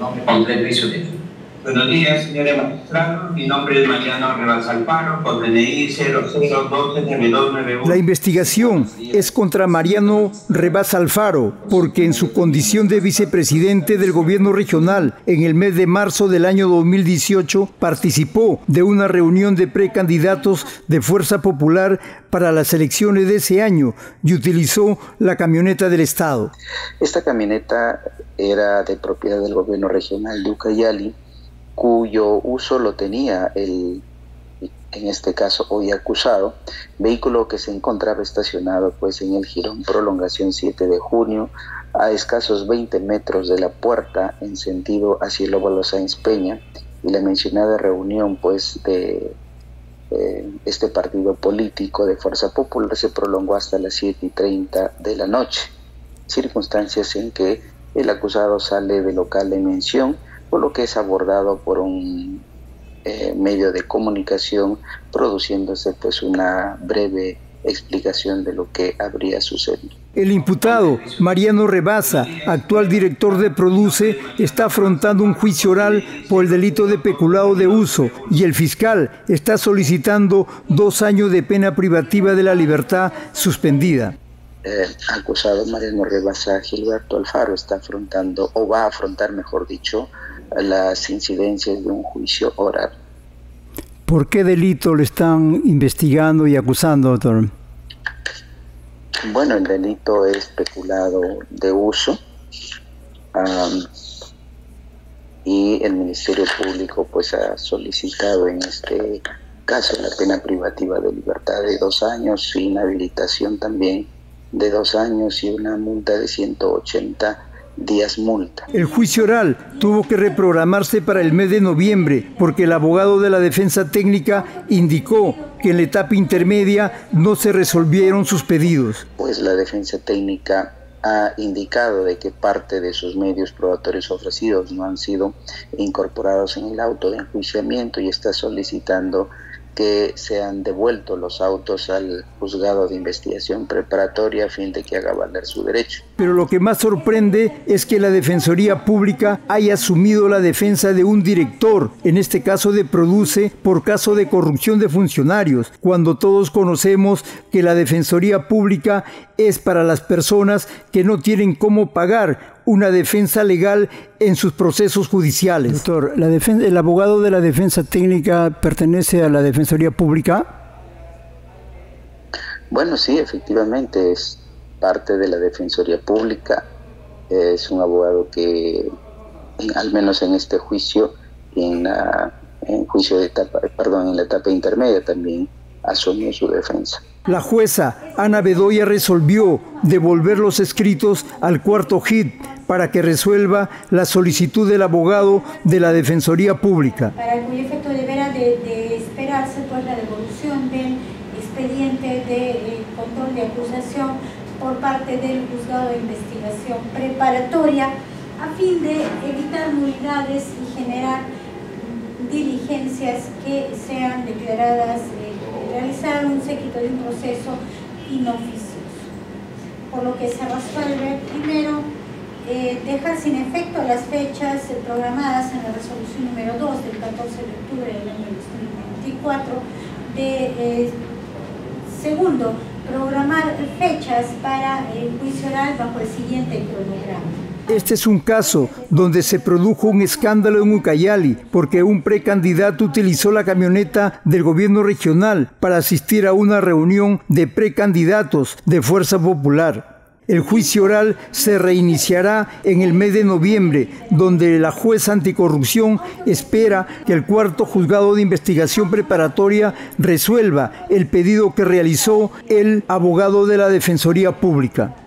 nombre completo y su teléfono. Buenos días, señores magistrados. Mi nombre es Mariano Rivas Alfaro, con DNI 00129291. La investigación es contra Mariano Rivas Alfaro, porque en su condición de vicepresidente del gobierno regional, en el mes de marzo del año 2018, participó de una reunión de precandidatos de Fuerza Popular para las elecciones de ese año y utilizó la camioneta del Estado. Esta camioneta era de propiedad del gobierno regional de Ucayali, cuyo uso lo tenía en este caso hoy acusado, vehículo que se encontraba estacionado pues en el Jirón Prolongación 7 de junio, a escasos 20 metros de la puerta en sentido hacia el óvalo Sáenz Peña, y la mencionada reunión pues de este partido político de Fuerza Popular se prolongó hasta las 7:30 de la noche, circunstancias en que el acusado sale del local de mención, por lo que es abordado por un medio de comunicación, produciéndose pues una breve explicación de lo que habría sucedido. El imputado, Mariano Rivas, actual director de Produce, está afrontando un juicio oral por el delito de peculado de uso y el fiscal está solicitando 2 años de pena privativa de la libertad suspendida. Acusado Mariano Rivas Gilberto Alfaro está afrontando, o va a afrontar mejor dicho, las incidencias de un juicio oral. ¿Por qué delito le están investigando y acusando, doctor? Bueno, el delito es peculado de uso y el Ministerio Público pues ha solicitado en este caso la pena privativa de libertad de 2 años, inhabilitación también de 2 años y una multa de 180 días multa. El juicio oral tuvo que reprogramarse para el mes de noviembre porque el abogado de la defensa técnica indicó que en la etapa intermedia no se resolvieron sus pedidos. Pues la defensa técnica ha indicado de que parte de sus medios probatorios ofrecidos no han sido incorporados en el auto de enjuiciamiento y está solicitando que sean devueltos los autos al juzgado de investigación preparatoria a fin de que haga valer su derecho. Pero lo que más sorprende es que la Defensoría Pública haya asumido la defensa de un director, en este caso de Produce, por caso de corrupción de funcionarios, cuando todos conocemos que la Defensoría Pública es para las personas que no tienen cómo pagar una defensa legal en sus procesos judiciales. Doctor, ¿el abogado de la defensa técnica pertenece a la Defensoría Pública? Bueno, sí, efectivamente es parte de la Defensoría Pública. Es un abogado que, al menos en este juicio, en la etapa intermedia también asumió su defensa. La jueza Ana Bedoya resolvió devolver los escritos al cuarto JIT para que resuelva la solicitud del abogado de la Defensoría Pública. Para cuyo efecto deberá de esperarse pues la devolución del expediente de control de acusación por parte del juzgado de investigación preparatoria a fin de evitar nulidades y generar diligencias que sean declaradas, realizar un séquito de un proceso inoficioso. Por lo que se resuelve primero dejar sin efecto las fechas programadas en la resolución número 2 del 14 de octubre del año 2024. Segundo, programar fechas para el juicio oral bajo el siguiente cronograma. Este es un caso donde se produjo un escándalo en Ucayali porque un precandidato utilizó la camioneta del gobierno regional para asistir a una reunión de precandidatos de Fuerza Popular. El juicio oral se reiniciará en el mes de noviembre, donde la jueza anticorrupción espera que el cuarto juzgado de investigación preparatoria resuelva el pedido que realizó el abogado de la Defensoría Pública.